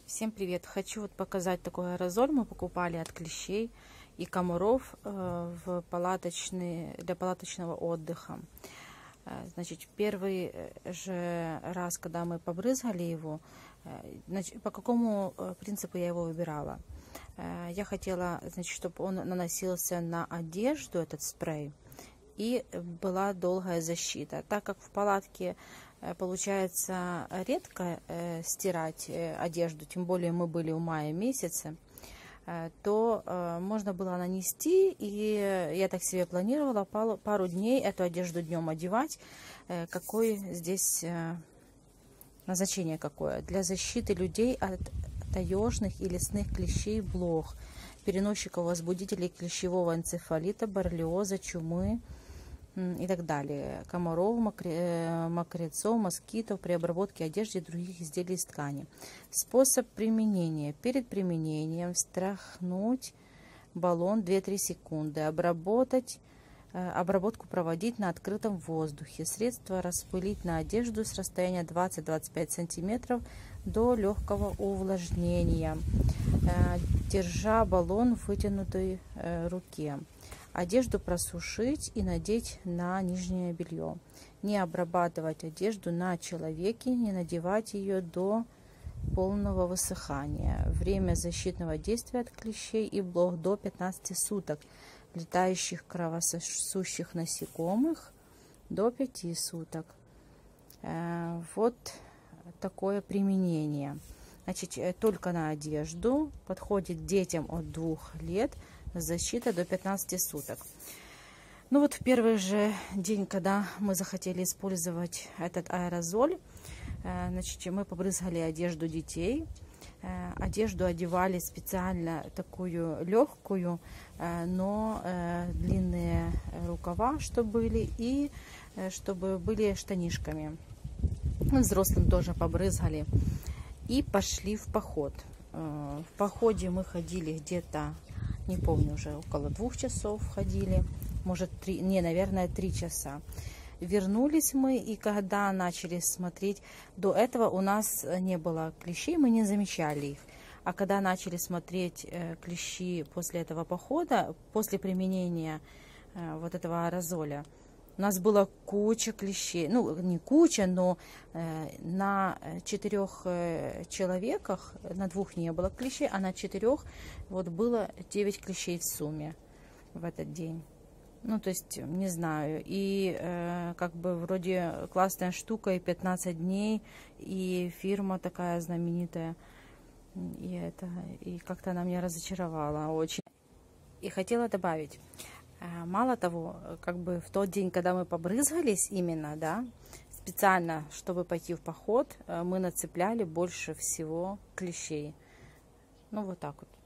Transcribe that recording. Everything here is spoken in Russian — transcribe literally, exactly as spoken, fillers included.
Всем привет! Хочу вот показать такой аэрозоль. Мы покупали от клещей и комаров э, в палаточный, для палаточного отдыха. Э, значит, первый же раз, когда мы побрызгали его, э, значит, по какому принципу я его выбирала? Э, я хотела, значит, чтобы он наносился на одежду, этот спрей, и была долгая защита. Так как в палатке получается редко э, стирать э, одежду, тем более мы были в мае месяце, э, то э, можно было нанести, и я так себе планировала пару, пару дней эту одежду днем одевать. Э, какое здесь э, назначение какое? Для защиты людей от таежных и лесных клещей, блох, переносчиков возбудителей клещевого энцефалита, боррелиоза, чумы и так далее, комаров, мокрецов, москитов при обработке одежды и других изделий из ткани. Способ применения. Перед применением встряхнуть баллон две-три секунды, обработать, обработку проводить на открытом воздухе. Средство распылить на одежду с расстояния двадцать-двадцать пять сантиметров до легкого увлажнения, держа баллон в вытянутой руке. Одежду просушить и надеть на нижнее белье. Не обрабатывать одежду на человеке, не надевать ее до полного высыхания. Время защитного действия от клещей и блох до пятнадцати суток. Летающих кровососущих насекомых до пяти суток. Вот такое применение. Значит, только на одежду, подходит детям от двух лет, защита до пятнадцати суток. Ну вот в первый же день, когда мы захотели использовать этот аэрозоль, значит, мы побрызгали одежду детей. Одежду одевали специально такую легкую, но длинные рукава, чтобы были, и чтобы были штанишками. Взрослым тоже побрызгали. И пошли в поход. В походе мы ходили где-то, не помню, уже около двух часов ходили, может три, не, наверное, три часа. Вернулись мы, и когда начали смотреть, до этого у нас не было клещей, мы не замечали их. А когда начали смотреть клещи после этого похода, после применения вот этого аэрозоля, у нас была куча клещей, ну не куча, но э, на четырех э, человеках, на двух не было клещей, а на четырех вот было девять клещей в сумме в этот день. Ну то есть, не знаю, и э, как бы вроде классная штука, и пятнадцать дней, и фирма такая знаменитая, и это, и как-то она меня разочаровала очень. И хотела добавить. Мало того, как бы в тот день, когда мы побрызгались именно, да, специально, чтобы пойти в поход, мы нацепляли больше всего клещей. Ну, вот так вот.